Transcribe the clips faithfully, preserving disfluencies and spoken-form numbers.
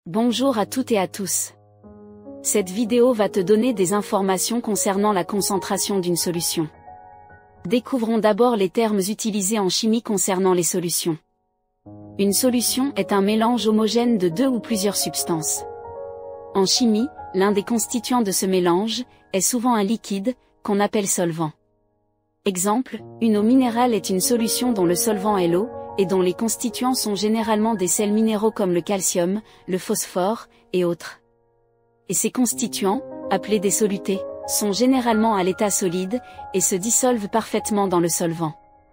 Bonjour à toutes et à tous. Cette vidéo va te donner des informations concernant la concentration d'une solution. Découvrons d'abord les termes utilisés en chimie concernant les solutions. Une solution est un mélange homogène de deux ou plusieurs substances. En chimie, l'un des constituants de ce mélange est souvent un liquide, qu'on appelle solvant. Exemple, une eau minérale est une solution dont le solvant est l'eau, et dont les constituants sont généralement des sels minéraux comme le calcium, le phosphore, et autres. Et ces constituants, appelés des solutés, sont généralement à l'état solide, et se dissolvent parfaitement dans le solvant.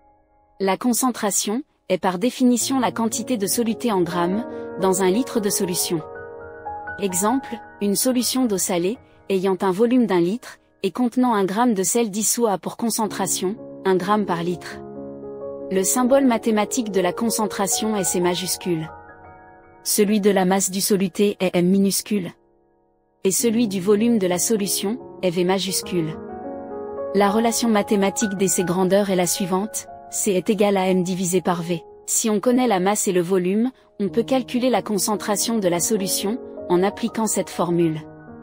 La concentration est par définition la quantité de soluté en grammes, dans un litre de solution. Exemple, une solution d'eau salée, ayant un volume d'un litre, et contenant un gramme de sel dissous a pour concentration, un gramme par litre. Le symbole mathématique de la concentration est C majuscule. Celui de la masse du soluté est M minuscule. Et celui du volume de la solution est V majuscule. La relation mathématique des ces grandeurs est la suivante, C est égal à M divisé par V. Si on connaît la masse et le volume, on peut calculer la concentration de la solution, en appliquant cette formule.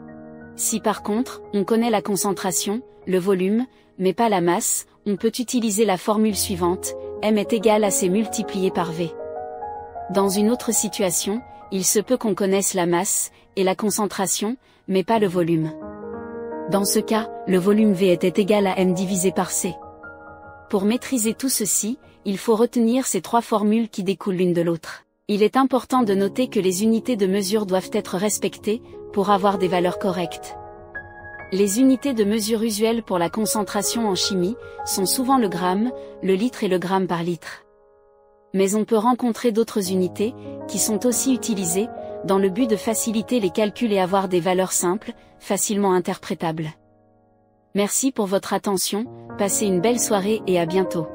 Si par contre, on connaît la concentration, le volume, mais pas la masse, on peut utiliser la formule suivante, M est égal à C multiplié par V. Dans une autre situation, il se peut qu'on connaisse la masse, et la concentration, mais pas le volume. Dans ce cas, le volume V était égal à M divisé par C. Pour maîtriser tout ceci, il faut retenir ces trois formules qui découlent l'une de l'autre. Il est important de noter que les unités de mesure doivent être respectées, pour avoir des valeurs correctes. Les unités de mesure usuelles pour la concentration en chimie, sont souvent le gramme, le litre et le gramme par litre. Mais on peut rencontrer d'autres unités, qui sont aussi utilisées, dans le but de faciliter les calculs et avoir des valeurs simples, facilement interprétables. Merci pour votre attention, passez une belle soirée et à bientôt.